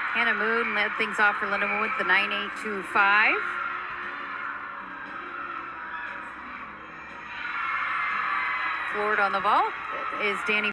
Hannah Moon led things off for Lindenwood, the 9.825. Floored on the ball is Danie